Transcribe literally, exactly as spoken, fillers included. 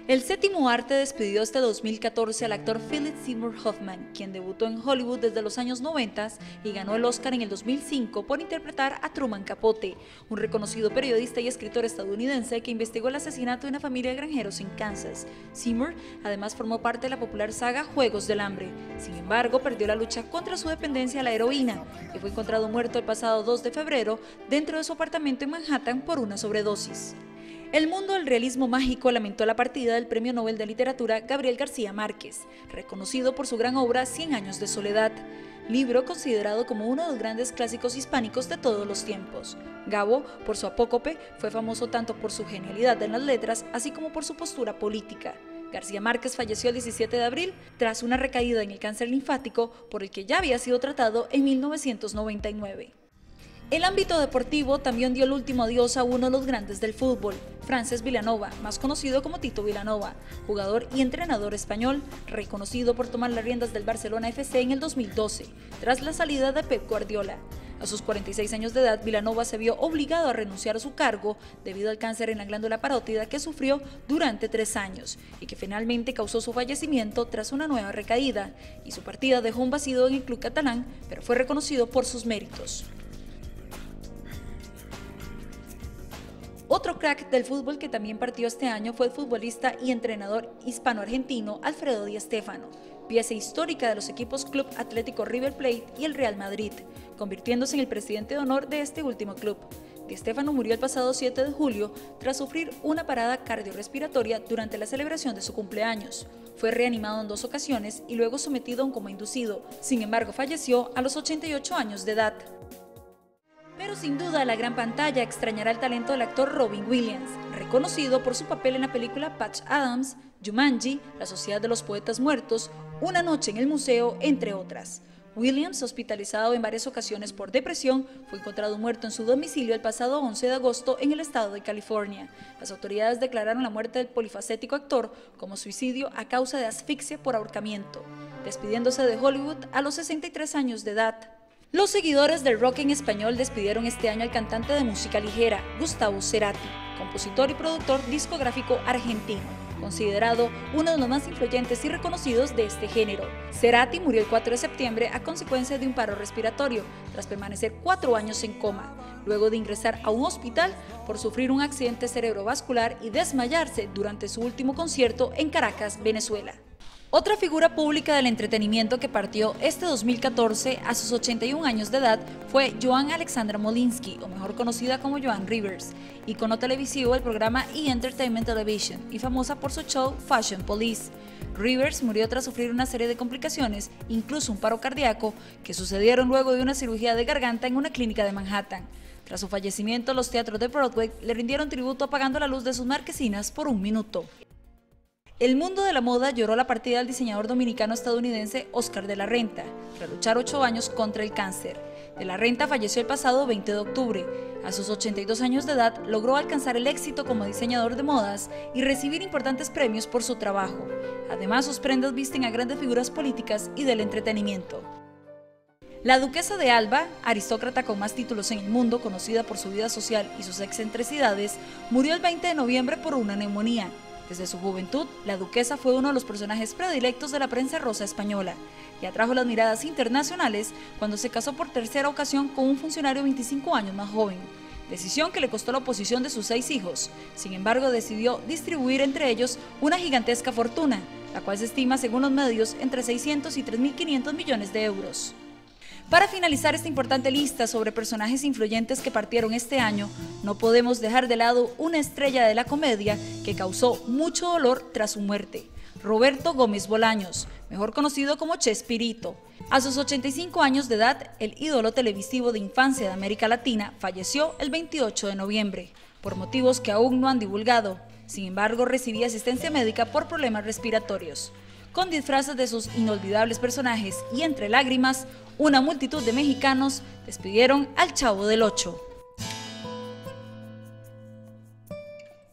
El séptimo arte despidió este dos mil catorce al actor Philip Seymour Hoffman, quien debutó en Hollywood desde los años noventa y ganó el Oscar en el dos mil cinco por interpretar a Truman Capote, un reconocido periodista y escritor estadounidense que investigó el asesinato de una familia de granjeros en Kansas. Seymour además formó parte de la popular saga Juegos del Hambre. Sin embargo, perdió la lucha contra su dependencia a la heroína y fue encontrado muerto el pasado dos de febrero dentro de su apartamento en Manhattan por una sobredosis. El mundo del realismo mágico lamentó la partida del Premio Nobel de Literatura Gabriel García Márquez, reconocido por su gran obra Cien años de soledad, libro considerado como uno de los grandes clásicos hispánicos de todos los tiempos. Gabo, por su apócope, fue famoso tanto por su genialidad en las letras, así como por su postura política. García Márquez falleció el diecisiete de abril tras una recaída en el cáncer linfático por el que ya había sido tratado en mil novecientos noventa y nueve. El ámbito deportivo también dio el último adiós a uno de los grandes del fútbol, Francesc Vilanova, más conocido como Tito Vilanova, jugador y entrenador español, reconocido por tomar las riendas del Barcelona F C en el dos mil doce, tras la salida de Pep Guardiola. A sus cuarenta y seis años de edad, Vilanova se vio obligado a renunciar a su cargo debido al cáncer en la glándula parótida que sufrió durante tres años y que finalmente causó su fallecimiento tras una nueva recaída, y su partida dejó un vacío en el club catalán, pero fue reconocido por sus méritos. Otro crack del fútbol que también partió este año fue el futbolista y entrenador hispano-argentino Alfredo Di Stéfano, pieza histórica de los equipos Club Atlético River Plate y el Real Madrid, convirtiéndose en el presidente de honor de este último club. Di Stéfano murió el pasado siete de julio tras sufrir una parada cardiorrespiratoria durante la celebración de su cumpleaños. Fue reanimado en dos ocasiones y luego sometido a un coma inducido. Sin embargo, falleció a los ochenta y ocho años de edad. Pero sin duda la gran pantalla extrañará el talento del actor Robin Williams, reconocido por su papel en la película Patch Adams, Jumanji, La Sociedad de los Poetas Muertos, Una noche en el museo, entre otras. Williams, hospitalizado en varias ocasiones por depresión, fue encontrado muerto en su domicilio el pasado once de agosto en el estado de California. Las autoridades declararon la muerte del polifacético actor como suicidio a causa de asfixia por ahorcamiento, despidiéndose de Hollywood a los sesenta y tres años de edad. Los seguidores del rock en español despidieron este año al cantante de música ligera, Gustavo Cerati, compositor y productor discográfico argentino, considerado uno de los más influyentes y reconocidos de este género. Cerati murió el cuatro de septiembre a consecuencia de un paro respiratorio, tras permanecer cuatro años en coma, luego de ingresar a un hospital por sufrir un accidente cerebrovascular y desmayarse durante su último concierto en Caracas, Venezuela. Otra figura pública del entretenimiento que partió este dos mil catorce a sus ochenta y un años de edad fue Joan Alexandra Molinsky, o mejor conocida como Joan Rivers, ícono televisivo del programa E! Entertainment Television y famosa por su show Fashion Police. Rivers murió tras sufrir una serie de complicaciones, incluso un paro cardíaco, que sucedieron luego de una cirugía de garganta en una clínica de Manhattan. Tras su fallecimiento, los teatros de Broadway le rindieron tributo apagando la luz de sus marquesinas por un minuto. El mundo de la moda lloró la partida del diseñador dominicano-estadounidense Oscar de la Renta, tras luchar ocho años contra el cáncer. De la Renta falleció el pasado veinte de octubre. A sus ochenta y dos años de edad logró alcanzar el éxito como diseñador de modas y recibir importantes premios por su trabajo. Además, sus prendas visten a grandes figuras políticas y del entretenimiento. La duquesa de Alba, aristócrata con más títulos en el mundo, conocida por su vida social y sus excentricidades, murió el veinte de noviembre por una neumonía. Desde su juventud, la duquesa fue uno de los personajes predilectos de la prensa rosa española y atrajo las miradas internacionales cuando se casó por tercera ocasión con un funcionario veinticinco años más joven, decisión que le costó la oposición de sus seis hijos. Sin embargo, decidió distribuir entre ellos una gigantesca fortuna, la cual se estima, según los medios, entre seiscientos y tres mil quinientos millones de euros. Para finalizar esta importante lista sobre personajes influyentes que partieron este año, no podemos dejar de lado una estrella de la comedia que causó mucho dolor tras su muerte, Roberto Gómez Bolaños, mejor conocido como Chespirito. A sus ochenta y cinco años de edad, el ídolo televisivo de infancia de América Latina falleció el veintiocho de noviembre, por motivos que aún no han divulgado. Sin embargo, recibía asistencia médica por problemas respiratorios. Con disfraces de sus inolvidables personajes y entre lágrimas, una multitud de mexicanos despidieron al Chavo del Ocho.